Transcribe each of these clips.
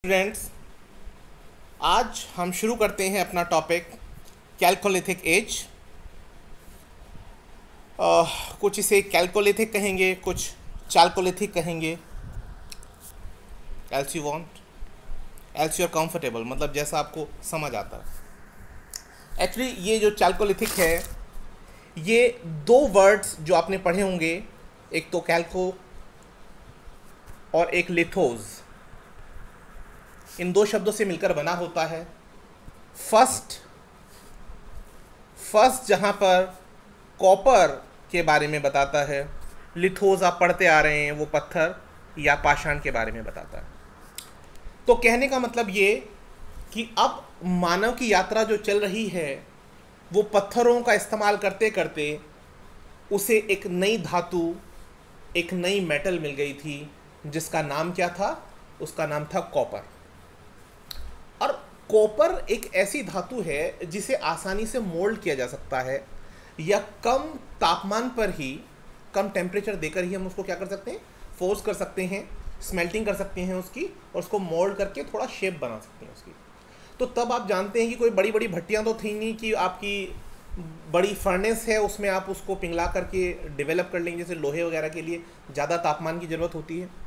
Students, आज हम शुरू करते हैं अपना टॉपिक कैल्कोलिथिक एज। कुछ इसे कैल्कोलिथिक कहेंगे, कुछ चाल्कोलिथिक कहेंगे। Else you want, else you are comfortable, मतलब जैसा आपको समझ आता है। एक्चुअली ये जो चाल्कोलिथिक है, ये दो वर्ड्स जो आपने पढ़े होंगे, एक तो कैल्को और एक लिथोज, इन दो शब्दों से मिलकर बना होता है। फर्स्ट जहाँ पर कॉपर के बारे में बताता है, लिथोज आप पढ़ते आ रहे हैं, वो पत्थर या पाषाण के बारे में बताता है। तो कहने का मतलब ये कि अब मानव की यात्रा जो चल रही है, वो पत्थरों का इस्तेमाल करते करते उसे एक नई धातु, एक नई मेटल मिल गई थी, जिसका नाम क्या था? उसका नाम था कॉपर। और कॉपर एक ऐसी धातु है जिसे आसानी से मोल्ड किया जा सकता है, या कम तापमान पर ही, कम टेम्परेचर देकर ही हम उसको क्या कर सकते हैं? फोर्स कर सकते हैं, स्मेल्टिंग कर सकते हैं उसकी, और उसको मोल्ड करके थोड़ा शेप बना सकते हैं उसकी। तो तब आप जानते हैं कि कोई बड़ी बड़ी भट्टियाँ तो थी नहीं कि आपकी बड़ी फर्नेस है उसमें आप उसको पिघला करके डेवलप कर लेंगे, जैसे लोहे वगैरह के लिए ज़्यादा तापमान की ज़रूरत होती है।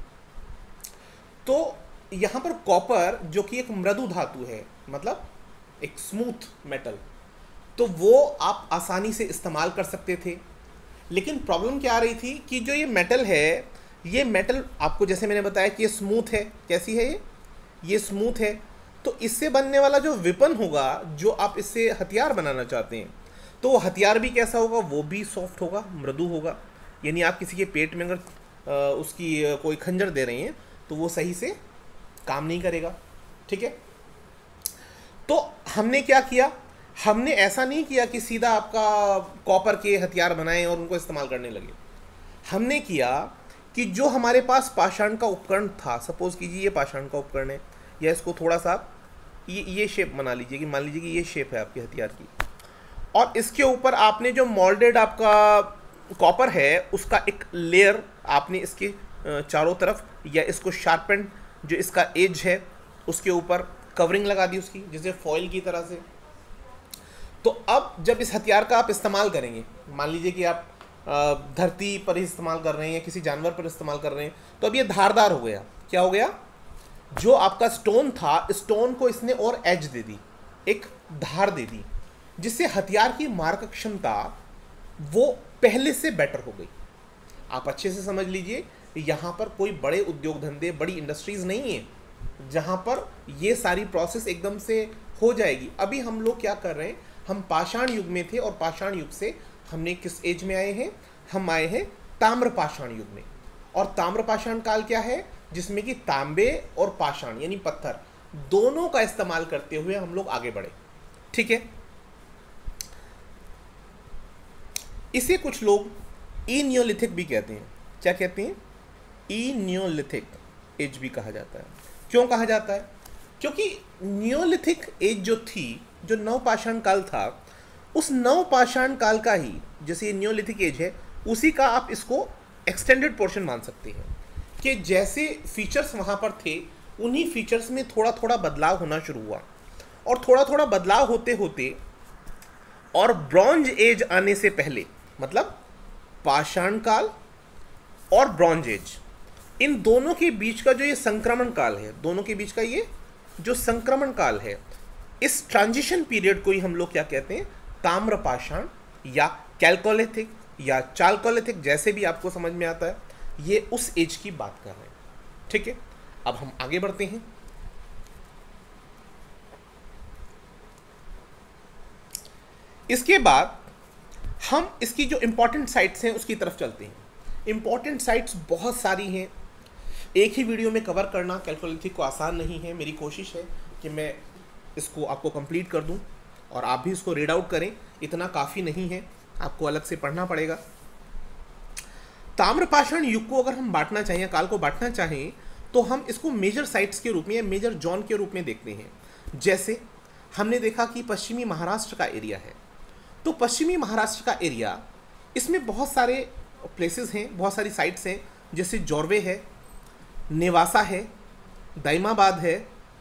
तो यहाँ पर कॉपर, जो कि एक मृदु धातु है, मतलब एक स्मूथ मेटल, तो वो आप आसानी से इस्तेमाल कर सकते थे। लेकिन प्रॉब्लम क्या आ रही थी कि जो ये मेटल है, ये मेटल आपको जैसे मैंने बताया कि ये स्मूथ है। कैसी है ये स्मूथ है। तो इससे बनने वाला जो वेपन होगा, जो आप इससे हथियार बनाना चाहते हैं, तो वो हथियार भी कैसा होगा? वो भी सॉफ्ट होगा, मृदु होगा। यानी आप किसी के पेट में अगर उसकी कोई खंजर दे रहे हैं तो वो सही से काम नहीं करेगा। ठीक है। तो हमने क्या किया? हमने ऐसा नहीं किया कि सीधा आपका कॉपर के हथियार बनाए और उनको इस्तेमाल करने लगे। हमने किया कि जो हमारे पास पाषाण का उपकरण था, सपोज कीजिए ये पाषाण का उपकरण है, या इसको थोड़ा सा ये शेप बना लीजिए कि मान लीजिए कि ये शेप है आपके हथियार की, और इसके ऊपर आपने जो मोल्डेड आपका कॉपर है उसका एक लेयर आपने इसके चारों तरफ, या इसको शार्पेंड, जो इसका एज है उसके ऊपर कवरिंग लगा दी उसकी, जैसे फॉइल की तरह से। तो अब जब इस हथियार का आप इस्तेमाल करेंगे, मान लीजिए कि आप धरती पर ही इस्तेमाल कर रहे हैं या किसी जानवर पर इस्तेमाल कर रहे हैं, तो अब ये धारदार हो गया। क्या हो गया? जो आपका स्टोन था, स्टोन को इसने और एज दे दी, एक धार दे दी, जिससे हथियार की मारक क्षमता वो पहले से बेटर हो गई। आप अच्छे से समझ लीजिए, यहाँ पर कोई बड़े उद्योग धंधे, बड़ी इंडस्ट्रीज नहीं है जहाँ पर ये सारी प्रोसेस एकदम से हो जाएगी। अभी हम लोग क्या कर रहे हैं? हम पाषाण युग में थे, और पाषाण युग से हमने किस एज में आए हैं? हम आए हैं ताम्र पाषाण युग में। और ताम्र पाषाण काल क्या है? जिसमें कि तांबे और पाषाण यानी पत्थर दोनों का इस्तेमाल करते हुए हम लोग आगे बढ़े। ठीक है। इसे कुछ लोग इनियोलिथिक भी कहते हैं। क्या कहते हैं? इनियोलिथिक एज भी कहा जाता है। क्यों कहा जाता है? क्योंकि नियोलिथिक एज जो थी, जो नवपाषाण काल था, उस नवपाषाण काल का ही, जैसे ये नियोलिथिक एज है, उसी का आप इसको एक्सटेंडेड पोर्शन मान सकते हैं, कि जैसे फीचर्स वहाँ पर थे, उन्हीं फीचर्स में थोड़ा थोड़ा बदलाव होना शुरू हुआ, और थोड़ा थोड़ा बदलाव होते होते, और ब्रॉन्ज एज आने से पहले, मतलब पाषाण काल और ब्रॉन्ज एज, इन दोनों के बीच का जो ये संक्रमण काल है, दोनों के बीच का ये जो संक्रमण काल है, इस ट्रांजिशन पीरियड को ही हम लोग क्या कहते हैं? ताम्र पाषाण या कैल्कोलिथिक या चाल्कोलिथिक, जैसे भी आपको समझ में आता है, ये उस एज की बात कर रहे हैं। ठीक है। अब हम आगे बढ़ते हैं। इसके बाद हम इसकी जो इंपॉर्टेंट साइट्स हैं उसकी तरफ चलते हैं। इंपॉर्टेंट साइट्स बहुत सारी हैं, एक ही वीडियो में कवर करना कैल्कोलिथिक को आसान नहीं है। मेरी कोशिश है कि मैं इसको आपको कंप्लीट कर दूं, और आप भी इसको रीड आउट करें। इतना काफ़ी नहीं है, आपको अलग से पढ़ना पड़ेगा। ताम्रपाषाण युग को अगर हम बांटना चाहें, काल को बांटना चाहें, तो हम इसको मेजर साइट्स के रूप में या मेजर जोन के रूप में देखते हैं। जैसे हमने देखा कि पश्चिमी महाराष्ट्र का एरिया है, तो पश्चिमी महाराष्ट्र का एरिया, इसमें बहुत सारे प्लेसेस हैं, बहुत सारी साइट्स हैं, जैसे जोरवे है, नेवासा है, दाइमाबाद है,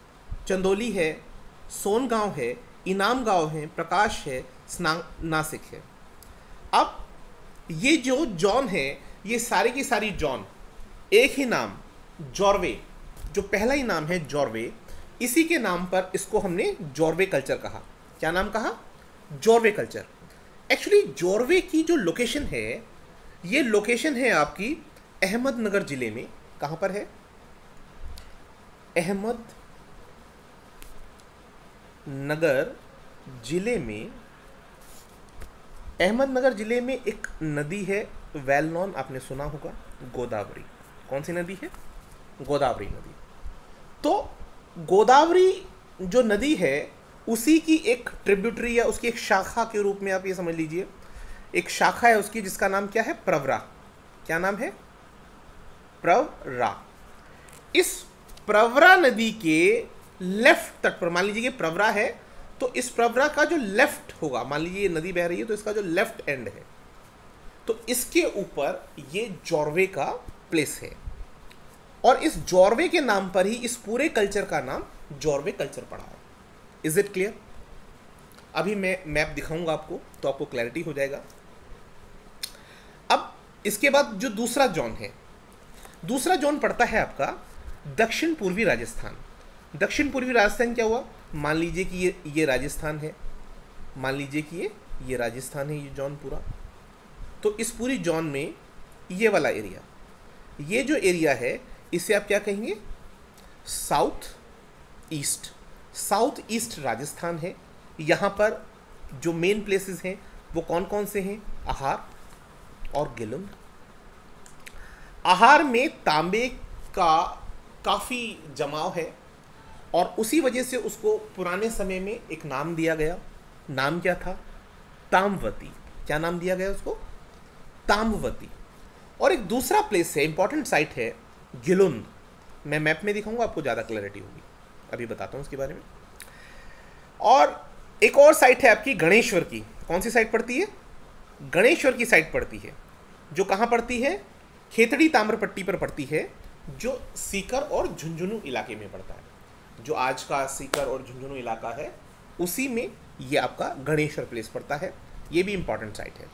चंदौली है, सोनगांव है, इनाम गांव है, प्रकाश है, नासिक है। अब ये जो जॉन है, ये सारी की सारी जॉन, एक ही नाम जॉर्वे, जो पहला ही नाम है जॉर्वे, इसी के नाम पर इसको हमने जॉर्वे कल्चर कहा। क्या नाम कहा? जॉर्वे कल्चर। एक्चुअली जॉर्वे की जो लोकेशन है, ये लोकेशन है आपकी अहमदनगर जिले में। कहाँ पर है? अहमदनगर जिले में। अहमदनगर जिले में एक नदी है, वेल नॉन, आपने सुना होगा, गोदावरी। कौन सी नदी है? गोदावरी नदी। तो गोदावरी जो नदी है, उसी की एक ट्रिब्यूटरी या उसकी एक शाखा के रूप में आप ये समझ लीजिए, एक शाखा है उसकी, जिसका नाम क्या है? प्रवरा। क्या नाम है? प्रवरा। इस प्रवरा नदी के लेफ्ट तट पर, मान लीजिए कि प्रवरा है, तो इस प्रवरा का जो लेफ्ट होगा, मान लीजिए ये नदी बह रही है, तो इसका जो लेफ्ट एंड है, तो इसके ऊपर ये जॉर्वे का प्लेस है। और इस जॉर्वे के नाम पर ही इस पूरे कल्चर का नाम जॉर्वे कल्चर पड़ा है। Is it clear? अभी मैं मैप दिखाऊंगा आपको, तो आपको क्लैरिटी हो जाएगा। अब इसके बाद जो दूसरा जोन है, दूसरा जोन पड़ता है आपका दक्षिण पूर्वी राजस्थान। दक्षिण पूर्वी राजस्थान क्या हुआ? मान लीजिए कि ये राजस्थान है, मान लीजिए कि ये राजस्थान है, ये जोन पूरा। तो इस पूरी जोन में ये वाला एरिया, ये जो एरिया है, इसे आप क्या कहेंगे? South east. South east Rajasthan है। यहाँ पर जो मेन प्लेसेस हैं वो कौन कौन से हैं? आहार और गिलुंद। आहार में तांबे का काफ़ी जमाव है, और उसी वजह से उसको पुराने समय में एक नाम दिया गया। नाम क्या था? ताम्रवती। क्या नाम दिया गया उसको? ताम्रवती। और एक दूसरा प्लेस है, इंपॉर्टेंट साइट है, गिलुंद। मैं मैप में दिखाऊंगा, आपको ज़्यादा क्लैरिटी होगी, अभी बताता हूँ उसके बारे में। और एक और साइट है आपकी गणेश्वर की। कौन सी साइट पड़ती है? गणेश्वर की साइट पड़ती है, जो कहाँ पड़ती है? खेतड़ी ताम्रपट्टी पर पड़ती है, जो सीकर और झुंझुनू इलाके में पड़ता है। जो आज का सीकर और झुंझुनू इलाका है, उसी में ये आपका गणेश्वर प्लेस पड़ता है। ये भी इंपॉर्टेंट साइट है।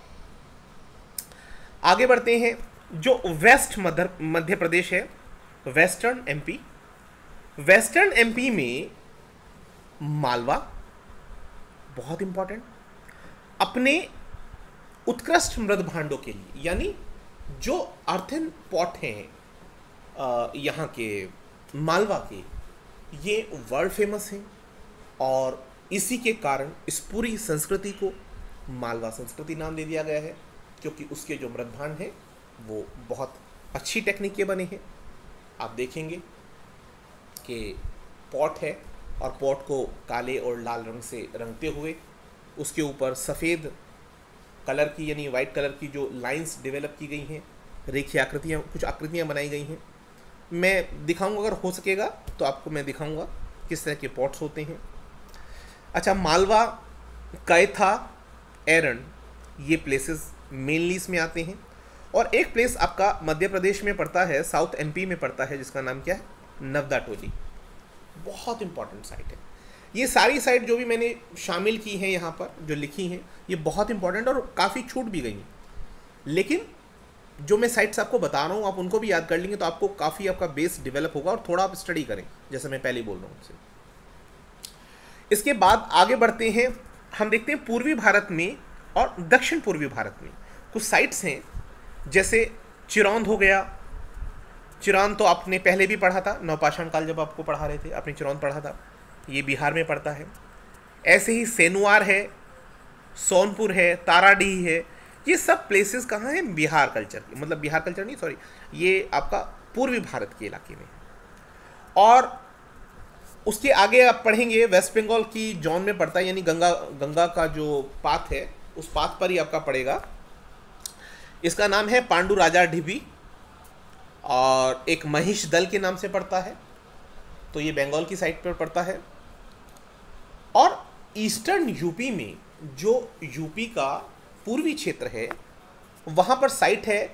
आगे बढ़ते हैं। जो वेस्ट मध्य प्रदेश है, वेस्टर्न एमपी। वेस्टर्न एमपी में मालवा बहुत इंपॉर्टेंट, अपने उत्कृष्ट मृद भांडों के लिए, यानी जो अर्थन पॉट हैं यहाँ के मालवा के, ये वर्ल्ड फेमस हैं। और इसी के कारण इस पूरी संस्कृति को मालवा संस्कृति नाम दे दिया गया है, क्योंकि उसके जो मृद भांड हैं वो बहुत अच्छी टेक्निक के बने हैं। आप देखेंगे कि पॉट है, और पॉट को काले और लाल रंग से रंगते हुए उसके ऊपर सफ़ेद कलर की, यानी वाइट कलर की जो लाइंस डेवलप की गई हैं, रेखीय आकृतियाँ, कुछ आकृतियाँ बनाई गई हैं। मैं दिखाऊंगा, अगर हो सकेगा तो आपको मैं दिखाऊंगा किस तरह के पॉट्स होते हैं। अच्छा, मालवा, कैथा, एरन, ये प्लेसेस मेनली इसमें आते हैं। और एक प्लेस आपका मध्य प्रदेश में पड़ता है, साउथ एमपी में पड़ता है, जिसका नाम क्या है? नवदा टोली। बहुत इंपॉर्टेंट साइट है। ये सारी साइट जो भी मैंने शामिल की हैं यहाँ पर, जो लिखी हैं, ये बहुत इंपॉर्टेंट और काफ़ी छूट भी गई हैं। लेकिन जो मैं साइट्स आपको बता रहा हूँ, आप उनको भी याद कर लेंगे तो आपको काफ़ी आपका बेस डेवलप होगा, और थोड़ा आप स्टडी करें, जैसे मैं पहले बोल रहा हूँ आपसे। इसके बाद आगे बढ़ते हैं। हम देखते हैं पूर्वी भारत में और दक्षिण पूर्वी भारत में कुछ साइट्स हैं, जैसे चिरौंद हो गया। चिरौंद तो आपने पहले भी पढ़ा था, नवपाषाण काल जब आपको पढ़ा रहे थे, आपने चिरौंद पढ़ा था। ये बिहार में पड़ता है। ऐसे ही सेनुआर है, सोनपुर है, ताराडीह है। ये सब प्लेसेस कहाँ हैं? बिहार कल्चर के, मतलब बिहार कल्चर नहीं, सॉरी, ये आपका पूर्वी भारत के इलाके में। और उसके आगे आप पढ़ेंगे, वेस्ट बंगाल की जोन में पड़ता है, यानी गंगा का जो पाथ है, उस पाथ पर ही आपका पड़ेगा। इसका नाम है पांडु राजा ढिबी, और एक महिष दल के नाम से पड़ता है। तो ये बंगाल की साइड पर पड़ता है। और ईस्टर्न यूपी में, जो यूपी का पूर्वी क्षेत्र है, वहाँ पर साइट है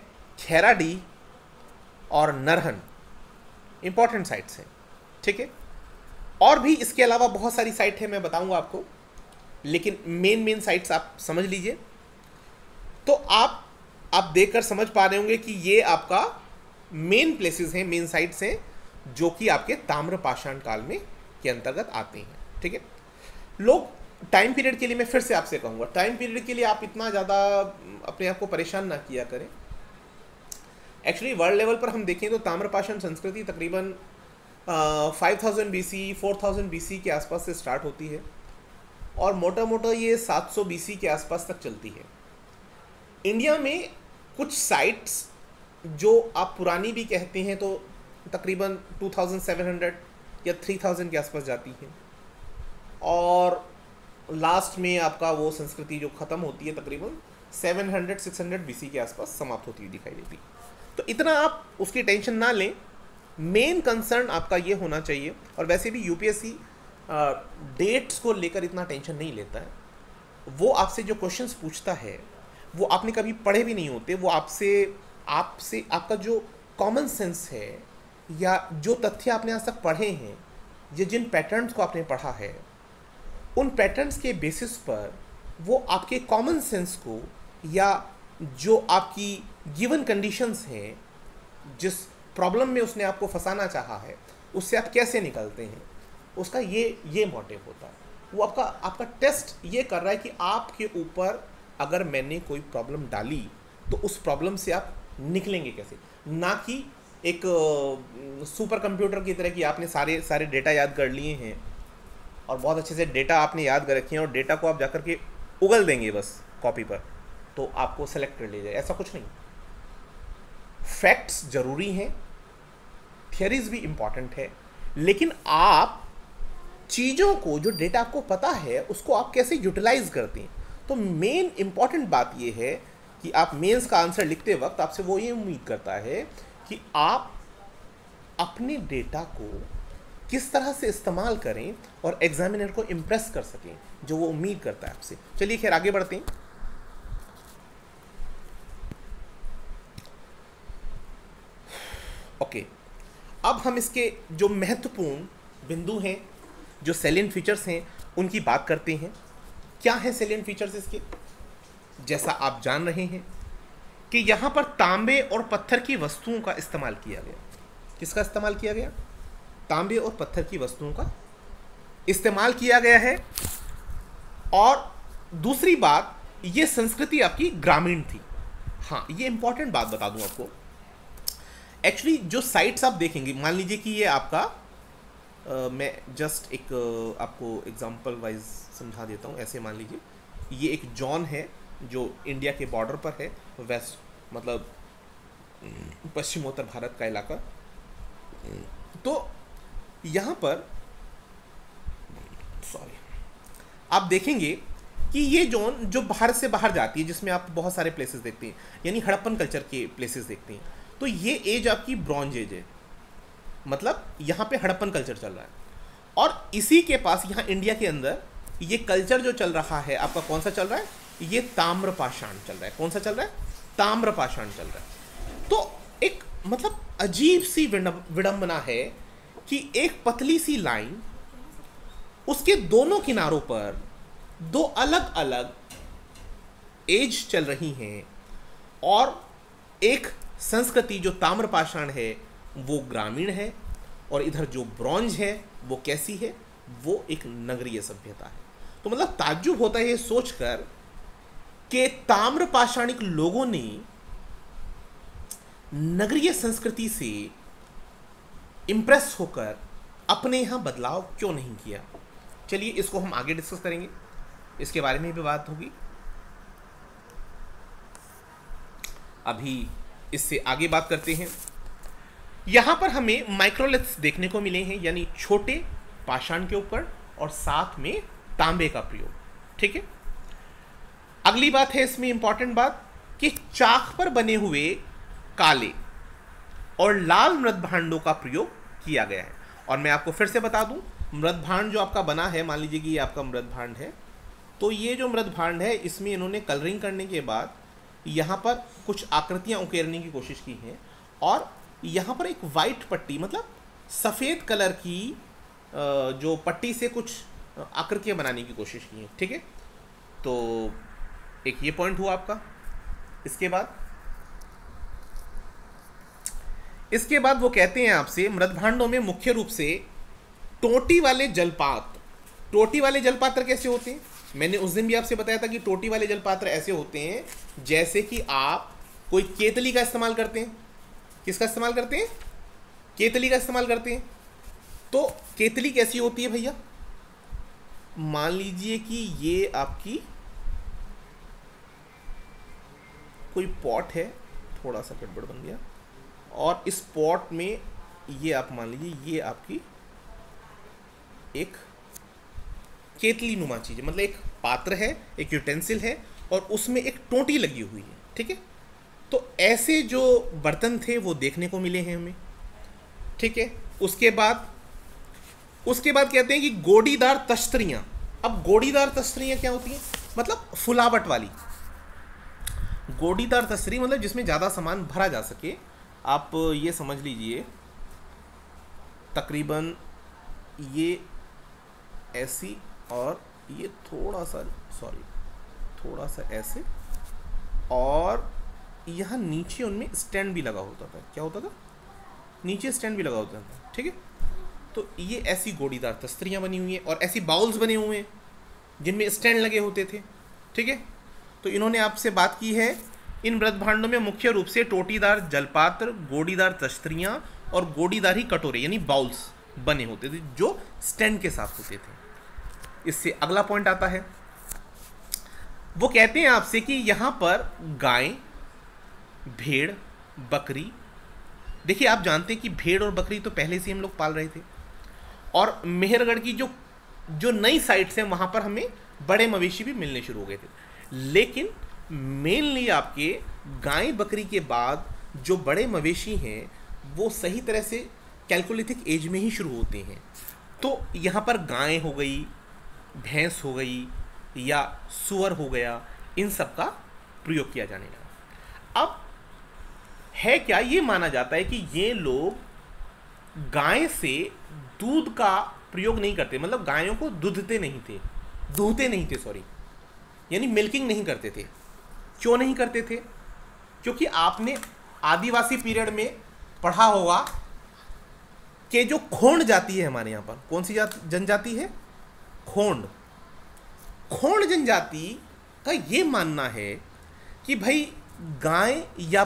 खैराडीह और नरहन। इंपॉर्टेंट साइट्स हैं, ठीक है। और भी इसके अलावा बहुत सारी साइट है, मैं बताऊंगा आपको, लेकिन मेन साइट्स आप समझ लीजिए। तो आप देखकर समझ पा रहे होंगे कि ये आपका मेन प्लेसेस हैं, मेन साइट्स हैं, जो कि आपके ताम्रपाषाण काल में के अंतर्गत आते हैं। ठीक है, लोग टाइम पीरियड के लिए, मैं फिर से आपसे कहूँगा, टाइम पीरियड के लिए आप इतना ज़्यादा अपने आप को परेशान ना किया करें। एक्चुअली वर्ल्ड लेवल पर हम देखें तो ताम्रपाषाण संस्कृति तकरीबन 5000 BC 4000 BC के आसपास से स्टार्ट होती है और मोटा मोटा ये 700 BC के आसपास तक चलती है। इंडिया में कुछ साइट्स जो आप पुरानी भी कहते हैं तो तकरीबन 2700 या 3000 के आसपास जाती हैं, और लास्ट में आपका वो संस्कृति जो ख़त्म होती है तकरीबन 700-600 BC के आसपास समाप्त होती हुई दिखाई देती है। तो इतना आप उसकी टेंशन ना लें, मेन कंसर्न आपका ये होना चाहिए। और वैसे भी यूपीएससी डेट्स को लेकर इतना टेंशन नहीं लेता है। वो आपसे जो क्वेश्चंस पूछता है वो आपने कभी पढ़े भी नहीं होते, वो आपसे आपका जो कॉमन सेंस है या जो तथ्य आपने आज तक पढ़े हैं या जिन पैटर्न्स को आपने पढ़ा है, उन पैटर्न्स के बेसिस पर वो आपके कॉमन सेंस को या जो आपकी गिवन कंडीशंस हैं, जिस प्रॉब्लम में उसने आपको फंसाना चाहा है, उससे आप कैसे निकलते हैं, उसका ये मोटिव होता है। वो आपका टेस्ट ये कर रहा है कि आपके ऊपर अगर मैंने कोई प्रॉब्लम डाली तो उस प्रॉब्लम से आप निकलेंगे कैसे, ना कि एक सुपर कंप्यूटर की तरह कि आपने सारे डेटा याद कर लिए हैं और बहुत अच्छे से डेटा आपने याद कर रखे हैं और डेटा को आप जाकर के उगल देंगे बस कॉपी पर तो आपको सेलेक्ट कर लिया जाए, ऐसा कुछ नहीं। फैक्ट्स जरूरी हैं, थियरीज भी इंपॉर्टेंट है, लेकिन आप चीज़ों को, जो डेटा आपको पता है, उसको आप कैसे यूटिलाइज करते हैं। तो मेन इंपॉर्टेंट बात यह है कि आप मेंस का आंसर लिखते वक्त आपसे वो ये उम्मीद करता है कि आप अपने डेटा को किस तरह से इस्तेमाल करें और एग्जामिनर को इम्प्रेस कर सकें, जो वो उम्मीद करता है आपसे। चलिए खैर आगे बढ़ते हैं। ओके, अब हम इसके जो महत्वपूर्ण बिंदु हैं, जो सैलिएंट फीचर्स हैं, उनकी बात करते हैं। क्या है सैलिएंट फीचर्स इसके? जैसा आप जान रहे हैं कि यहाँ पर तांबे और पत्थर की वस्तुओं का इस्तेमाल किया गया। किसका इस्तेमाल किया गया? तांबे और पत्थर की वस्तुओं का इस्तेमाल किया गया है। और दूसरी बात, ये संस्कृति आपकी ग्रामीण थी। हाँ, ये इंपॉर्टेंट बात बता दूं आपको। एक्चुअली जो साइट्स आप देखेंगे, मान लीजिए कि ये आपका मैं जस्ट एक आपको एग्जांपल वाइज समझा देता हूँ। ऐसे मान लीजिए ये एक जॉन है जो इंडिया के बॉर्डर पर है, वेस्ट मतलब पश्चिमोत्तर भारत का इलाका। तो यहाँ पर आप देखेंगे कि ये जोन जो भारत से बाहर जाती है, जिसमें आप बहुत सारे प्लेसेस देखते हैं, यानी हड़प्पन कल्चर के प्लेसेस देखते हैं, तो ये एज आपकी ब्रॉन्ज एज है, मतलब यहाँ पे हड़प्पन कल्चर चल रहा है। और इसी के पास यहाँ इंडिया के अंदर ये कल्चर जो चल रहा है आपका, कौन सा चल रहा है? ये ताम्रपाषाण चल रहा है। कौन सा चल रहा है? ताम्रपाषाण चल रहा है। तो एक मतलब अजीब सी विडंबना है कि एक पतली सी लाइन, उसके दोनों किनारों पर दो अलग अलग एज चल रही हैं, और एक संस्कृति जो ताम्रपाषाण है वो ग्रामीण है, और इधर जो ब्रॉन्ज है वो कैसी है? वो एक नगरीय सभ्यता है। तो मतलब ताज्जुब होता है ये सोचकर कि ताम्रपाषाणिक लोगों ने नगरीय संस्कृति से इंप्रेस होकर अपने यहाँ बदलाव क्यों नहीं किया। चलिए इसको हम आगे डिस्कस करेंगे, इसके बारे में भी बात होगी। अभी इससे आगे बात करते हैं। यहाँ पर हमें माइक्रोलिथ्स देखने को मिले हैं, यानी छोटे पाषाण के ऊपर और साथ में तांबे का प्रयोग। ठीक है, अगली बात है इसमें इंपॉर्टेंट बात कि चाक पर बने हुए काले और लाल मृदभांडों का प्रयोग किया गया है। और मैं आपको फिर से बता दूं, मृदभांड जो आपका बना है, मान लीजिए कि ये आपका मृदभांड है, तो ये जो मृदभांड है इसमें इन्होंने कलरिंग करने के बाद यहाँ पर कुछ आकृतियाँ उकेरने की कोशिश की हैं, और यहाँ पर एक वाइट पट्टी मतलब सफ़ेद कलर की जो पट्टी से कुछ आकृतियाँ बनाने की कोशिश की हैं, ठीक है। तो एक ये पॉइंट हुआ आपका। इसके बाद वो कहते हैं आपसे मृदभांडों में मुख्य रूप से टोटी वाले जलपात्र कैसे होते हैं। मैंने उस दिन भी आपसे बताया था कि टोटी वाले जलपात्र ऐसे होते हैं जैसे कि आप कोई केतली का इस्तेमाल करते हैं। किसका इस्तेमाल करते हैं? केतली का इस्तेमाल करते हैं। तो केतली कैसी होती है भैया? मान लीजिए कि ये आपकी कोई पॉट है, थोड़ा सा गड़बड़ बन गया, और इस पॉट में ये आप मान लीजिए ये आपकी एक केतली नुमा चीज़ है, मतलब एक पात्र है, एक यूटेंसिल है और उसमें एक टोंटी लगी हुई है, ठीक है। तो ऐसे जो बर्तन थे वो देखने को मिले हैं हमें, ठीक है। उसके बाद कहते हैं कि गोडीदार तश्तरियाँ। अब गोडीदार तश्तरियाँ क्या होती हैं? मतलब फुलावट वाली। गोडीदार तश्तरी मतलब जिसमें ज़्यादा सामान भरा जा सके। आप ये समझ लीजिए तकरीबन ये ऐसी और ये थोड़ा सा ऐसे, और यहाँ नीचे उनमें स्टैंड भी लगा होता था। क्या होता था? नीचे स्टैंड भी लगा होता था, ठीक है। तो ये ऐसी गोडीदार तस्तरियाँ बनी हुई हैं और ऐसी बाउल्स बने हुए हैं जिनमें स्टैंड लगे होते थे, ठीक है। तो इन्होंने आपसे बात की है इन मृदभांडों में मुख्य रूप से टोटीदार जलपात्र, गोडीदार तस्तरियाँ और गोडीदार ही कटोरे यानी बाउल्स बने होते थे जो स्टैंड के साथ होते थे। इससे अगला पॉइंट आता है, वो कहते हैं आपसे कि यहाँ पर गाय, भेड़, बकरी, देखिए आप जानते हैं कि भेड़ और बकरी तो पहले से हम लोग पाल रहे थे, और मेहरगढ़ की जो नई साइट्स हैं वहाँ पर हमें बड़े मवेशी भी मिलने शुरू हो गए थे। लेकिन मेनली आपके गाय बकरी के बाद जो बड़े मवेशी हैं वो सही तरह से कैल्कोलिथिक एज में ही शुरू होते हैं। तो यहाँ पर गाय हो गई, भैंस हो गई या सूअर हो गया, इन सब का प्रयोग किया जाने लगा। अब है क्या, ये माना जाता है कि ये लोग गाय से दूध का प्रयोग नहीं करते, मतलब गायों को दूधते नहीं थे सॉरी, यानी मिल्किंग नहीं करते थे। क्यों नहीं करते थे? क्योंकि आपने आदिवासी पीरियड में पढ़ा होगा कि जो खोंड जाति है हमारे यहाँ पर, कौन सी जनजाति है? खोंड जनजाति का ये मानना है कि भाई गाय या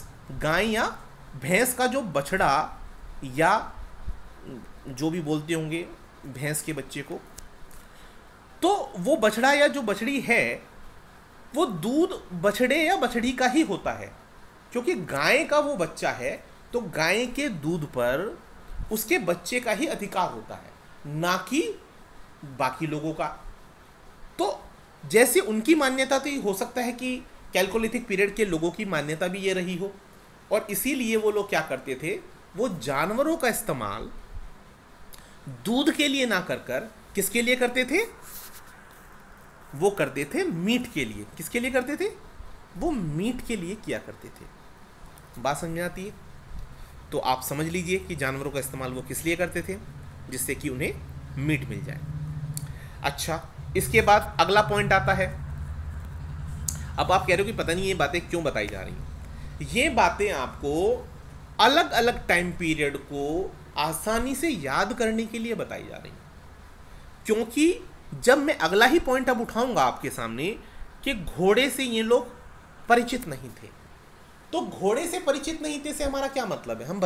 भैंस का जो बछड़ा या जो भी बोलते होंगे भैंस के बच्चे को, तो वो बछड़ा या जो बछड़ी है वो दूध बछड़े या बछड़ी का ही होता है। क्योंकि गाय का वो बच्चा है तो गाय के दूध पर उसके बच्चे का ही अधिकार होता है, ना कि बाकी लोगों का। तो जैसे उनकी मान्यता थी, हो सकता है कि कैल्कोलिथिक पीरियड के लोगों की मान्यता भी ये रही हो, और इसीलिए वो लोग क्या करते थे, वो जानवरों का इस्तेमाल दूध के लिए ना कर किसके लिए करते थे? वो करते थे मीट के लिए। किसके लिए करते थे? वो मीट के लिए किया करते थे। बात समझ में आती है? तो आप समझ लीजिए कि जानवरों का इस्तेमाल वो किस लिए करते थे, जिससे कि उन्हें मीट मिल जाए। अच्छा, इसके बाद अगला पॉइंट आता है। अब आप कह रहे हो कि पता नहीं ये बातें क्यों बताई जा रही हैं। ये बातें आपको अलग अलग टाइम पीरियड को आसानी से याद करने के लिए बताई जा रही हैं, क्योंकि जब मैं अगला ही पॉइंट अब उठाऊंगा आपके सामने कि घोड़े से ये लोग परिचित नहीं थे, तो घोड़े से परिचित नहीं थे से हमारा क्या मतलब है? हम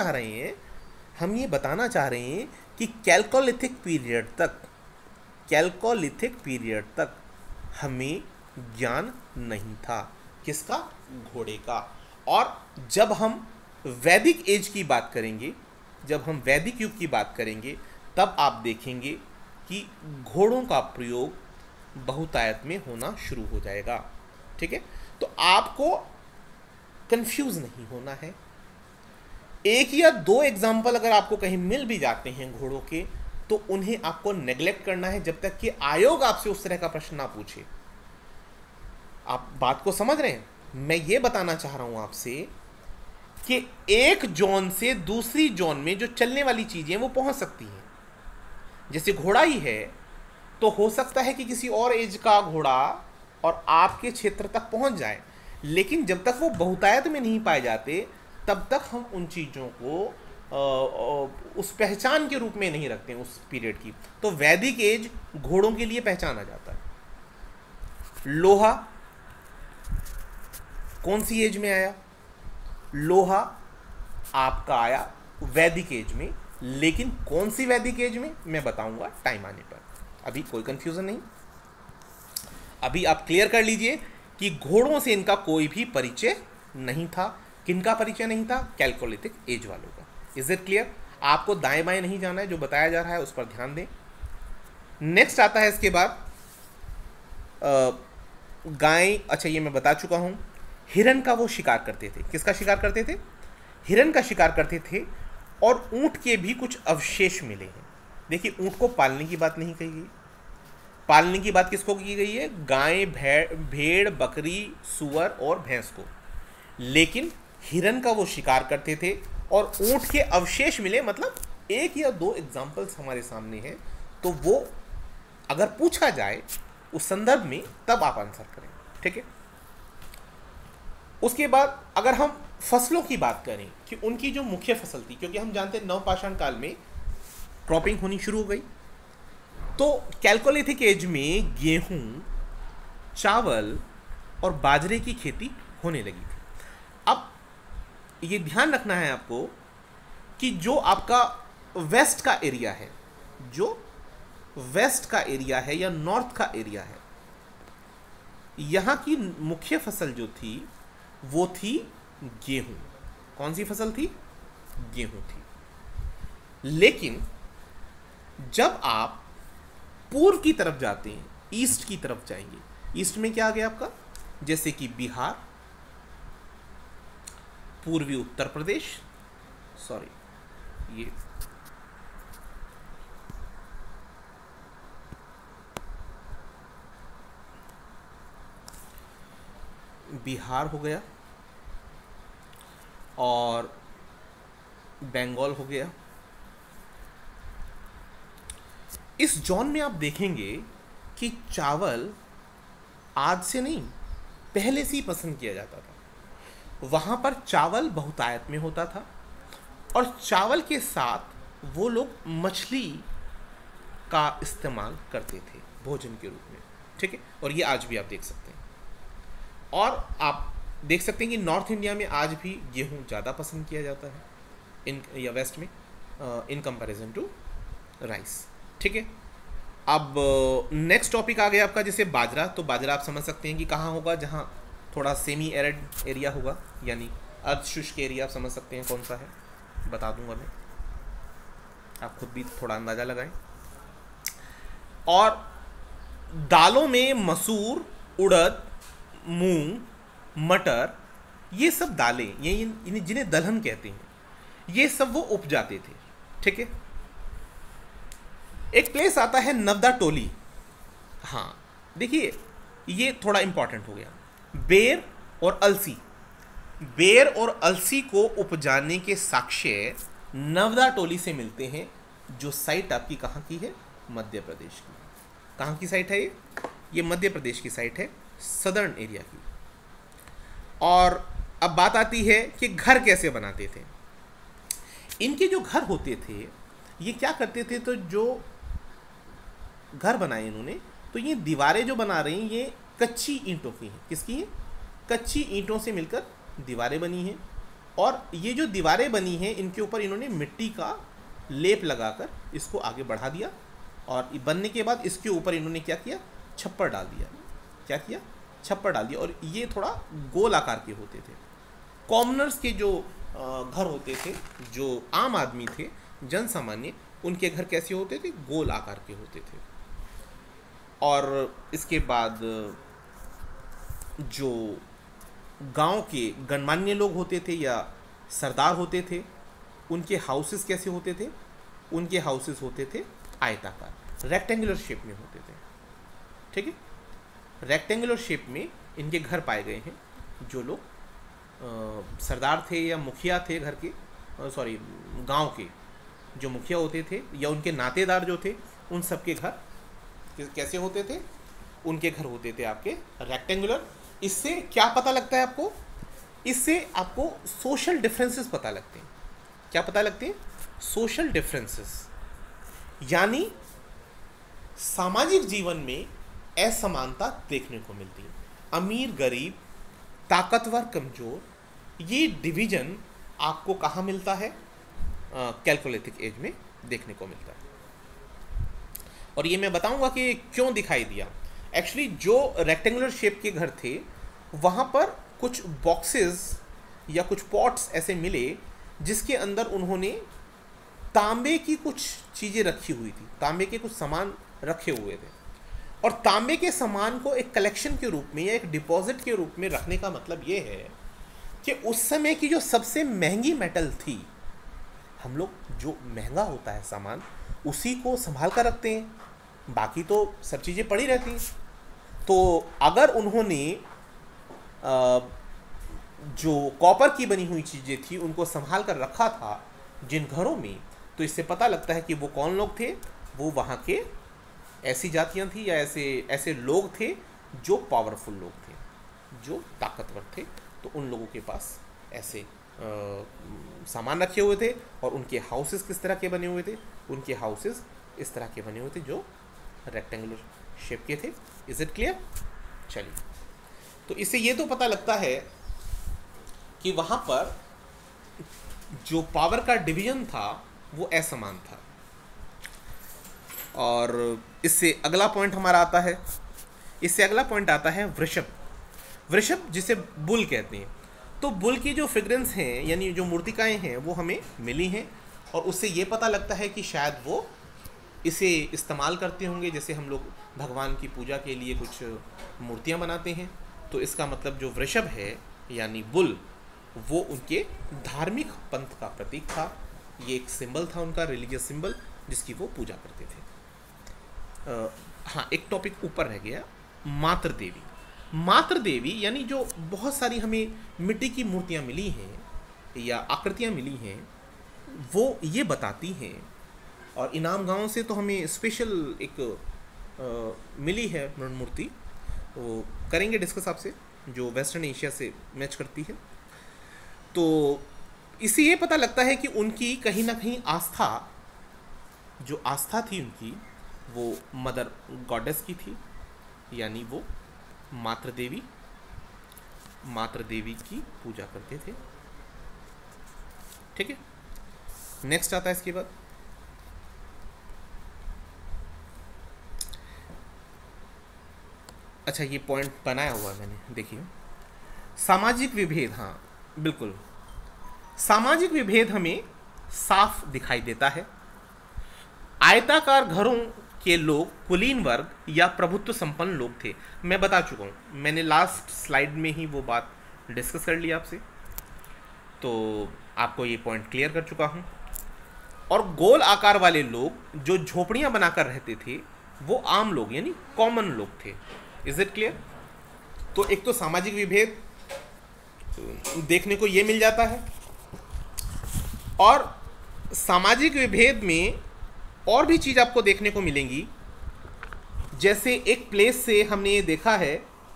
ये बताना चाह रहे हैं कि कैल्कोलिथिक पीरियड तक हमें ज्ञान नहीं था। किसका? घोड़े का। और जब हम वैदिक एज की बात करेंगे, जब हम वैदिक युग की बात करेंगे, तब आप देखेंगे कि घोड़ों का प्रयोग बहुतायत में होना शुरू हो जाएगा। ठीक है, तो आपको कंफ्यूज नहीं होना है। एक या दो एग्जाम्पल अगर आपको कहीं मिल भी जाते हैं घोड़ों के, तो उन्हें आपको नेग्लेक्ट करना है जब तक कि आयोग आपसे उस तरह का प्रश्न ना पूछे। आप बात को समझ रहे हैं? मैं ये बताना चाह रहा हूं आपसे कि एक जोन से दूसरी जोन में जो चलने वाली चीजें वो पहुंच सकती हैं। जैसे घोड़ा ही है, तो हो सकता है कि किसी और एज का घोड़ा और आपके क्षेत्र तक पहुंच जाए, लेकिन जब तक वो बहुतायत में नहीं पाए जाते तब तक हम उन चीज़ों को उस पहचान के रूप में नहीं रखते हैं उस पीरियड की। तो वैदिक एज घोड़ों के लिए पहचाना जाता है। लोहा कौन सी एज में आया? लोहा आपका आया वैदिक एज में, लेकिन कौन सी वैदिक एज में मैं बताऊंगा टाइम आने पर। अभी कोई कंफ्यूजन नहीं, अभी आप क्लियर कर लीजिए कि घोड़ों से इनका कोई भी परिचय नहीं था। किनका परिचय नहीं था? कैलकोलिथिक एज वालों का। Is it clear? आपको दाएं बाएं नहीं जाना है, जो बताया जा रहा है उस पर ध्यान दें। नेक्स्ट आता है इसके बाद गाय। अच्छा, ये मैं बता चुका हूं। हिरन का वो शिकार करते थे। किसका शिकार करते थे? हिरन का शिकार करते थे। और ऊंट के भी कुछ अवशेष मिले हैं। देखिए, ऊंट को पालने की बात नहीं कही गई। पालने की बात किसको की गई है? गाय, भेड़, बकरी, सुअर और भैंस को। लेकिन हिरन का वो शिकार करते थे और ऊंट के अवशेष मिले, मतलब एक या दो एग्जाम्पल्स हमारे सामने हैं। तो वो अगर पूछा जाए उस संदर्भ में, तब आप आंसर करें। ठीक है। उसके बाद अगर हम फसलों की बात करें कि उनकी जो मुख्य फसल थी, क्योंकि हम जानते हैं नवपाषाण काल में क्रॉपिंग होनी शुरू हो गई, तो कैलकोलिथिक एज में गेहूं, चावल और बाजरे की खेती होने लगी थी। अब ये ध्यान रखना है आपको कि जो आपका वेस्ट का एरिया है, जो वेस्ट का एरिया है या नॉर्थ का एरिया है, यहाँ की मुख्य फसल जो थी वो थी गेहूं। कौन सी फसल थी? गेहूं थी। लेकिन जब आप पूर्व की तरफ जाते हैं, ईस्ट की तरफ जाएंगे, ईस्ट में क्या आ गया आपका? जैसे कि बिहार, पूर्वी उत्तर प्रदेश, सॉरी ये बिहार हो गया और बंगाल हो गया। इस जोन में आप देखेंगे कि चावल आज से नहीं, पहले से ही पसंद किया जाता था। वहाँ पर चावल बहुतायत में होता था और चावल के साथ वो लोग मछली का इस्तेमाल करते थे भोजन के रूप में। ठीक है। और ये आज भी आप देख सकते हैं। और आप देख सकते हैं कि नॉर्थ इंडिया में आज भी गेहूं ज़्यादा पसंद किया जाता है इन या वेस्ट में, इन कंपैरिजन टू राइस। ठीक है। अब नेक्स्ट टॉपिक आ गया आपका जैसे बाजरा। तो बाजरा आप समझ सकते हैं कि कहाँ होगा? जहाँ थोड़ा सेमी एरिड एरिया होगा, यानी अर्ध शुष्क एरिया। आप समझ सकते हैं कौन सा है, बता दूंगा मैं, आप खुद भी थोड़ा अंदाज़ा लगाएं। और दालों में मसूर, उड़द, मूंग, मटर, ये सब दालें, ये जिन्हें दलहन कहते हैं, ये सब वो उपजाते थे। ठीक है। एक प्लेस आता है नवदा टोली। हाँ, देखिए ये थोड़ा इंपॉर्टेंट हो गया। बेर और अलसी, बेर और अलसी को उपजाने के साक्ष्य नवदा टोली से मिलते हैं, जो साइट आपकी कहाँ की है? मध्य प्रदेश की। कहाँ की साइट है ये मध्य प्रदेश की साइट है, सदर्न एरिया की। और अब बात आती है कि घर कैसे बनाते थे। इनके जो घर होते थे, ये क्या करते थे? तो जो घर बनाए इन्होंने, तो ये दीवारें जो बना रही हैं ये कच्ची ईंटों की हैं। किसकी हैं? कच्ची ईंटों से मिलकर दीवारें बनी हैं। और ये जो दीवारें बनी हैं, इनके ऊपर इन्होंने मिट्टी का लेप लगाकर इसको आगे बढ़ा दिया। और बनने के बाद इसके ऊपर इन्होंने क्या किया? छप्पर डाल दिया। क्या किया? छप्पर डाल दिया। और ये थोड़ा गोल आकार के होते थे। कॉमनर्स के जो घर होते थे, जो आम आदमी थे, जन सामान्य, उनके घर कैसे होते थे? गोल आकार के होते थे। और इसके बाद जो गांव के गणमान्य लोग होते थे या सरदार होते थे, उनके हाउसेस कैसे होते थे? उनके हाउसेस होते थे आयताकार, रेक्टेंगुलर शेप में होते थे। ठीक है। रेक्टेंगुलर शेप में इनके घर पाए गए हैं। जो लोग सरदार थे या मुखिया थे घर के, गांव के जो मुखिया होते थे या उनके नातेदार जो थे, उन सब के घर कैसे होते थे? उनके घर होते थे आपके रेक्टेंगुलर। इससे क्या पता लगता है आपको? इससे आपको सोशल डिफरेंसेस पता लगते हैं। क्या पता लगते हैं? सोशल डिफरेंसेस, यानी सामाजिक जीवन में असमानता देखने को मिलती है। अमीर गरीब, ताकतवर कमजोर, ये डिवीजन आपको कहाँ मिलता है? कैलकोलिथिक एज में देखने को मिलता है। और ये मैं बताऊंगा कि क्यों दिखाई दिया। एक्चुअली जो रेक्टेंगुलर शेप के घर थे वहाँ पर कुछ बॉक्सेस या कुछ पॉट्स ऐसे मिले जिसके अंदर उन्होंने तांबे की कुछ चीज़ें रखी हुई थी, तांबे के कुछ सामान रखे हुए थे। और तांबे के सामान को एक कलेक्शन के रूप में या एक डिपॉजिट के रूप में रखने का मतलब ये है कि उस समय की जो सबसे महंगी मेटल थी, हम लोग जो महंगा होता है सामान उसी को संभाल कर रखते हैं, बाकी तो सब चीज़ें पड़ी रहती हैं। तो अगर उन्होंने जो कॉपर की बनी हुई चीज़ें थी उनको संभाल कर रखा था जिन घरों में, तो इससे पता लगता है कि वो कौन लोग थे। वो वहाँ के ऐसी जातियाँ थी या ऐसे लोग थे जो पावरफुल लोग थे, जो ताकतवर थे। तो उन लोगों के पास ऐसे सामान रखे हुए थे। और उनके हाउसेस किस तरह के बने हुए थे? उनके हाउसेस इस तरह के बने हुए थे जो रेक्टेंगुलर शेप के थे। Is it clear? चलिए, तो इससे ये तो पता लगता है कि वहाँ पर जो पावर का डिवीजन था वो असमान था। और इससे अगला पॉइंट हमारा आता है, इससे अगला पॉइंट आता है वृषभ। वृषभ जिसे बुल कहते हैं। तो बुल की जो फिगरेंस हैं यानी जो मूर्तिकाएं हैं वो हमें मिली हैं और उससे ये पता लगता है कि शायद वो इसे इस्तेमाल करते होंगे, जैसे हम लोग भगवान की पूजा के लिए कुछ मूर्तियां बनाते हैं। तो इसका मतलब जो वृषभ है यानी बुल, वो उनके धार्मिक पंथ का प्रतीक था। ये एक सिंबल था उनका, रिलीजियस सिंबल, जिसकी वो पूजा करते थे। हाँ, एक टॉपिक ऊपर रह गया, मातृ देवी। मातृ देवी यानी जो बहुत सारी हमें मिट्टी की मूर्तियाँ मिली हैं या आकृतियाँ मिली हैं, वो ये बताती हैं। और इनाम गांव से तो हमें स्पेशल एक मिली है मूर्ति, वो करेंगे डिस्कस आपसे, जो वेस्टर्न एशिया से मैच करती है। तो इससे ये पता लगता है कि उनकी कहीं ना कहीं आस्था, जो आस्था थी उनकी, वो मदर गॉडेस की थी, यानी वो मातृ देवी की पूजा करते थे। ठीक है, नेक्स्ट आता है इसके बाद अच्छा, ये पॉइंट बनाया हुआ है मैंने, देखिए सामाजिक विभेद। हाँ बिल्कुल, सामाजिक विभेद हमें साफ दिखाई देता है। आयताकार घरों के लोग कुलीन वर्ग या प्रभुत्व संपन्न लोग थे। मैं बता चुका हूँ, मैंने लास्ट स्लाइड में ही वो बात डिस्कस कर ली आपसे, तो आपको ये पॉइंट क्लियर कर चुका हूँ। और गोल आकार वाले लोग जो झोपड़ियाँ बनाकर रहते थे वो आम लोग यानी कॉमन लोग थे। Is it clear? तो एक तो सामाजिक विभेद देखने को ये मिल जाता है, और सामाजिक विभेद में और भी चीज़ आपको देखने को मिलेंगी। जैसे एक प्लेस से हमने ये देखा है,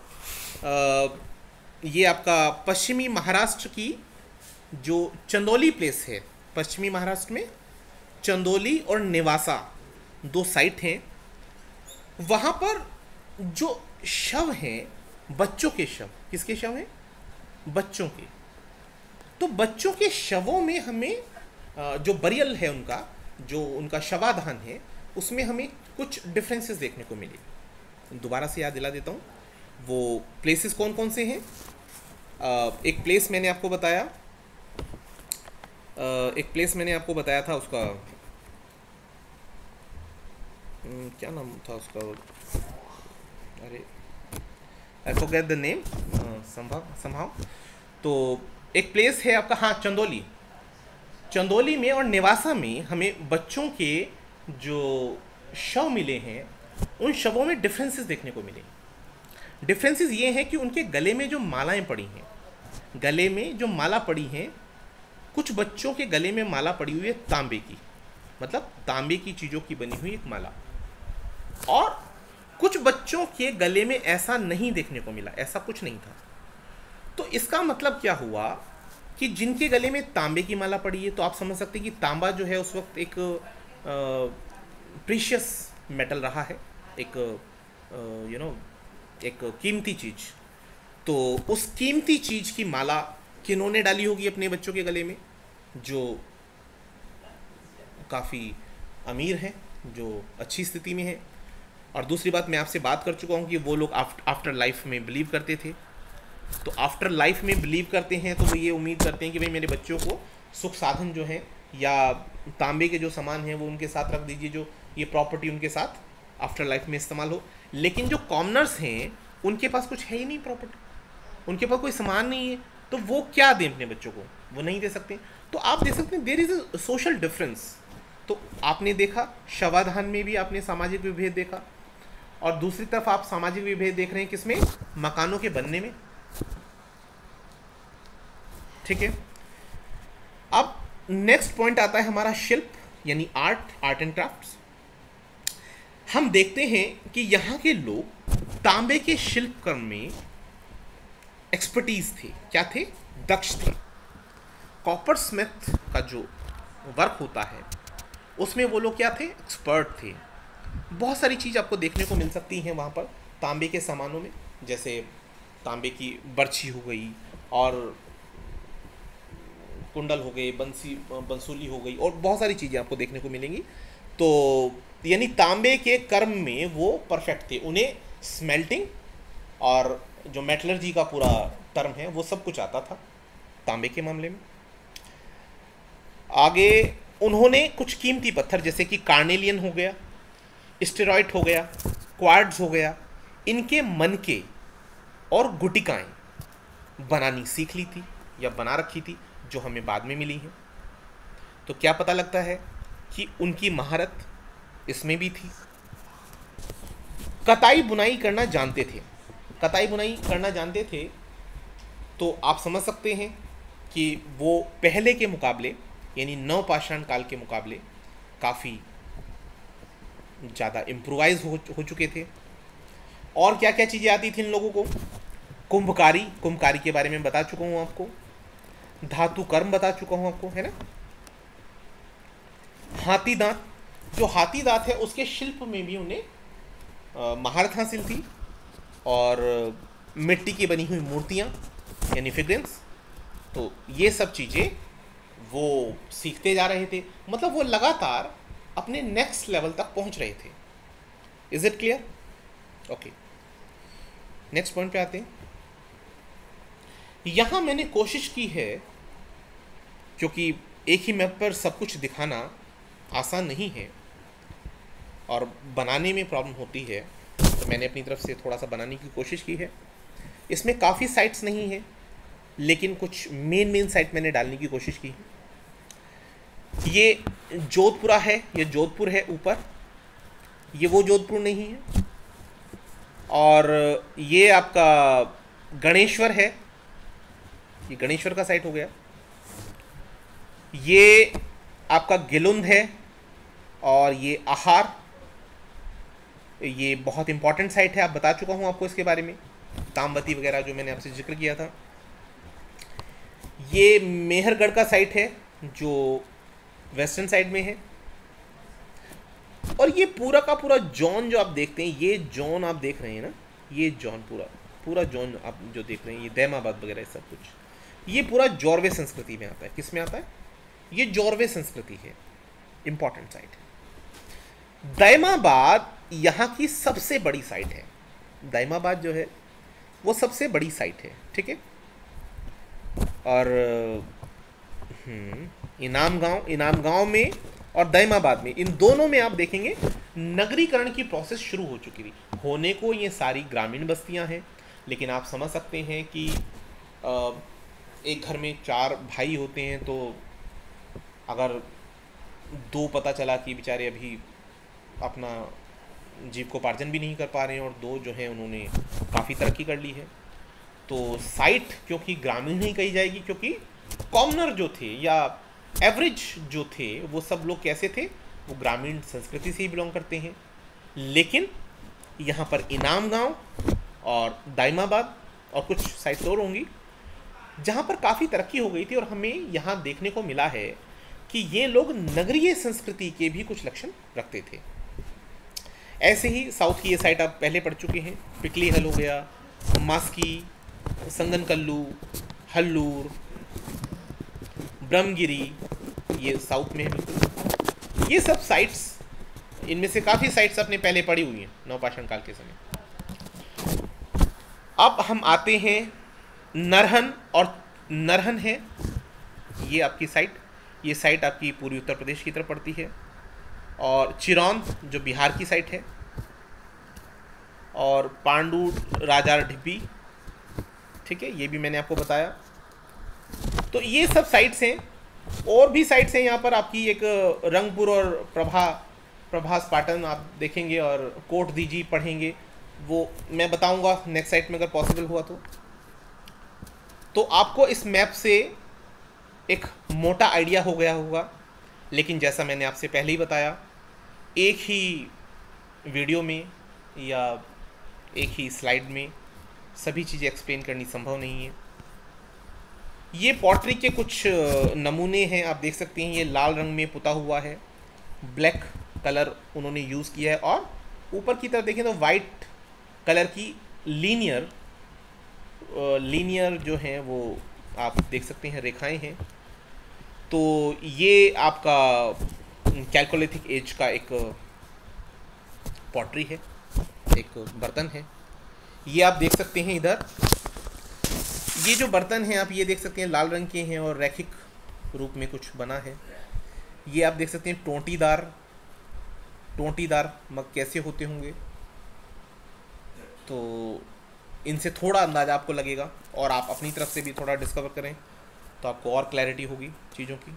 ये आपका पश्चिमी महाराष्ट्र की जो चंदौली प्लेस है, पश्चिमी महाराष्ट्र में चंदौली और नेवासा दो साइट हैं। वहाँ पर जो शव हैं, बच्चों के शव, किसके शव हैं? बच्चों के। तो बच्चों के शवों में हमें जो बरियल है उनका, जो उनका शवाधान है, उसमें हमें कुछ डिफरेंसेस देखने को मिले। दोबारा से याद दिला देता हूँ, वो प्लेसेस कौन कौन से हैं। एक प्लेस मैंने आपको बताया, था उसका क्या नाम था उसका, अरे I forget the name somehow. तो एक प्लेस है आपका, हाँ, चंदौली में और नेवासा में हमें बच्चों के जो शव मिले हैं उन शवों में डिफरेंसेस देखने को मिले। डिफरेंसेस ये हैं कि उनके गले में जो मालाएं पड़ी हैं, गले में जो माला पड़ी हैं, कुछ बच्चों के गले में माला पड़ी हुई है तांबे की, मतलब तांबे की चीज़ों की बनी हुई एक माला, और कुछ बच्चों के गले में ऐसा नहीं देखने को मिला, ऐसा कुछ नहीं था। तो इसका मतलब क्या हुआ कि जिनके गले में तांबे की माला पड़ी है, तो आप समझ सकते हैं कि तांबा जो है उस वक्त एक प्रीशियस मेटल रहा है, एक एक कीमती चीज़। तो उस कीमती चीज़ की माला किन्होंने डाली होगी अपने बच्चों के गले में, जो काफ़ी अमीर हैं, जो अच्छी स्थिति में है। और दूसरी बात, मैं आपसे बात कर चुका हूँ कि वो लोग आफ्टर लाइफ में बिलीव करते थे। तो आफ्टर लाइफ में बिलीव करते हैं तो वो ये उम्मीद करते हैं कि भाई मेरे बच्चों को सुख साधन जो है या तांबे के जो सामान हैं वो उनके साथ रख दीजिए, जो ये प्रॉपर्टी उनके साथ आफ्टर लाइफ में इस्तेमाल हो। लेकिन जो कॉमनर्स हैं उनके पास कुछ है ही नहीं प्रॉपर्टी, उनके पास कोई सामान नहीं है, तो वो क्या दें अपने बच्चों को, वो नहीं दे सकते। तो आप देख सकते हैं there is a social difference. तो आपने देखा शवाधान में भी आपने सामाजिक विभेद देखा, और दूसरी तरफ आप सामाजिक विभेद देख रहे हैं किसमें, मकानों के बनने में। ठीक है, अब नेक्स्ट पॉइंट आता है हमारा शिल्प, यानी आर्ट एंड क्राफ्ट्स। हम देखते हैं कि यहाँ के लोग तांबे के शिल्प कर्म में एक्सपर्टीज थे। क्या थे? दक्ष थे। कॉपर स्मिथ का जो वर्क होता है उसमें वो लोग क्या थे? एक्सपर्ट थे। बहुत सारी चीज़ आपको देखने को मिल सकती हैं वहाँ पर तांबे के सामानों में, जैसे तांबे की बर्छी हो गई, और कुंडल हो गए, बंसुली हो गई, और बहुत सारी चीज़ें आपको देखने को मिलेंगी। तो यानी तांबे के कर्म में वो परफेक्ट थे। उन्हें स्मेल्टिंग और जो मेटलर्जी का पूरा टर्म है वो सब कुछ आता था तांबे के मामले में। आगे उन्होंने कुछ कीमती पत्थर जैसे कि कार्नेलियन हो गया, स्टेरॉइड हो गया, क्वार्ट्ज हो गया, इनके मनके और गुटिकाएं बनानी सीख ली थी या बना रखी थी, जो हमें बाद में मिली हैं। तो क्या पता लगता है कि उनकी महारत इसमें भी थी। कताई बुनाई करना जानते थे। कताई बुनाई करना जानते थे तो आप समझ सकते हैं कि वो पहले के मुकाबले, यानी नवपाषाण काल के मुकाबले काफ़ी ज़्यादा इम्प्रोवाइज हो चुके थे। और क्या क्या चीज़ें आती थी इन लोगों को? कुंभकारी के बारे में बता चुका हूँ आपको, धातु कर्म बता चुका हूँ आपको, है ना। हाथी दांत, जो हाथी दांत है उसके शिल्प में भी उन्हें महारत हासिल थी। और मिट्टी की बनी हुई मूर्तियाँ यानी फिगरेंस, तो ये सब चीज़ें वो सीखते जा रहे थे। मतलब वो लगातार अपने नेक्स्ट लेवल तक पहुंच रहे थे। Is it clear? Okay, next point पे आते हैं। यहाँ मैंने कोशिश की है, क्योंकि एक ही मैप पर सब कुछ दिखाना आसान नहीं है और बनाने में प्रॉब्लम होती है, तो मैंने अपनी तरफ से थोड़ा सा बनाने की कोशिश की है। इसमें काफ़ी साइट्स नहीं है, लेकिन कुछ मेन साइट मैंने डालने की कोशिश की है। ये जोधपुरा है, ये जोधपुर है ऊपर, ये वो जोधपुर नहीं है। और ये आपका गणेश्वर है, ये गणेश्वर का साइट हो गया। ये आपका गिलुंद है, और ये आहार, ये बहुत इंपॉर्टेंट साइट है, आप बता चुका हूँ आपको इसके बारे में, तामवती वगैरह जो मैंने आपसे जिक्र किया था। ये मेहरगढ़ का साइट है जो वेस्टर्न साइड में है। और ये पूरा का पूरा जोन जो आप देखते हैं, ये जोन आप देख रहे हैं ना, ये जोन पूरा जोन आप जो देख रहे हैं, ये दैमाबाद वगैरह सब कुछ, ये पूरा जॉर्वे संस्कृति में आता है। किस में आता है? ये जॉर्वे संस्कृति है, इंपॉर्टेंट साइट है। दैमाबाद यहाँ की सबसे बड़ी साइट है। दैमाबाद जो है वो सबसे बड़ी साइट है, ठीक है। और इनाम गांव में और दैमाबाद में, इन दोनों में आप देखेंगे नगरीकरण की प्रोसेस शुरू हो चुकी थी। होने को ये सारी ग्रामीण बस्तियां हैं, लेकिन आप समझ सकते हैं कि एक घर में 4 भाई होते हैं, तो अगर 2 पता चला कि बेचारे अभी अपना जीविकोपार्जन भी नहीं कर पा रहे हैं, और 2 जो हैं उन्होंने काफ़ी तरक्की कर ली है, तो साइट क्योंकि ग्रामीण ही कही जाएगी, क्योंकि कॉमनर जो थे या एवरेज जो थे वो सब लोग कैसे थे? वो ग्रामीण संस्कृति से ही बिलोंग करते हैं। लेकिन यहाँ पर इनाम गांव और दाइमाबाद और कुछ साइट्स और होंगी जहाँ पर काफ़ी तरक्की हो गई थी, और हमें यहाँ देखने को मिला है कि ये लोग नगरीय संस्कृति के भी कुछ लक्षण रखते थे। ऐसे ही साउथ की ये साइट आप पहले पढ़ चुके हैं, पिकली हल हो गया, मास्की, संगनकल्लू, हल्लूर, ब्रह्मगिरी, ये साउथ में है बिल्कुल। ये सब साइट्स, इनमें से काफ़ी साइट्स आपने पहले पढ़ी हुई हैं नवपाषाण काल के समय। अब हम आते हैं नरहन, और नरहन है ये आपकी साइट, ये साइट आपकी पूर्वी उत्तर प्रदेश की तरफ पड़ती है, और चिरौंद जो बिहार की साइट है, और पांडु राजार ढिब्बी, ठीक है, ये भी मैंने आपको बताया। तो ये सब साइट्स हैं, और भी साइट्स हैं यहाँ पर आपकी, एक रंगपुर और प्रभास पाटन आप देखेंगे, और कोट दीजी पढ़ेंगे, वो मैं बताऊंगा नेक्स्ट साइट में अगर पॉसिबल हुआ तो आपको इस मैप से एक मोटा आइडिया हो गया होगा। लेकिन जैसा मैंने आपसे पहले ही बताया, एक ही वीडियो में या एक ही स्लाइड में सभी चीज़ें एक्सप्लेन करनी संभव नहीं है। ये पॉटरी के कुछ नमूने हैं, आप देख सकते हैं, ये लाल रंग में पुता हुआ है, ब्लैक कलर उन्होंने यूज़ किया है, और ऊपर की तरफ देखें तो वाइट कलर की लीनियर जो हैं वो आप देख सकते हैं, रेखाएं हैं। तो ये आपका कैल्कोलिथिक एज का एक पॉटरी है, एक बर्तन है, ये आप देख सकते हैं इधर। ये जो बर्तन हैं आप ये देख सकते हैं लाल रंग के हैं और रैखिक रूप में कुछ बना है। ये आप देख सकते हैं टोंटीदार मग कैसे होते होंगे, तो इनसे थोड़ा अंदाज़ा आपको लगेगा, और आप अपनी तरफ से भी थोड़ा डिस्कवर करें तो आपको और क्लैरिटी होगी चीज़ों की।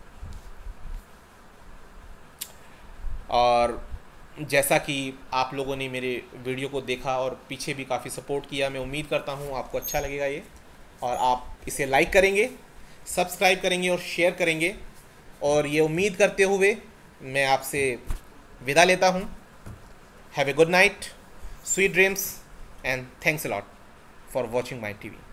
और जैसा कि आप लोगों ने मेरे वीडियो को देखा और पीछे भी काफ़ी सपोर्ट किया, मैं उम्मीद करता हूँ आपको अच्छा लगेगा ये, और आप इसे लाइक करेंगे, सब्सक्राइब करेंगे और शेयर करेंगे। और ये उम्मीद करते हुए मैं आपसे विदा लेता हूँ। Have a good night, sweet dreams, and thanks a lot for watching my TV.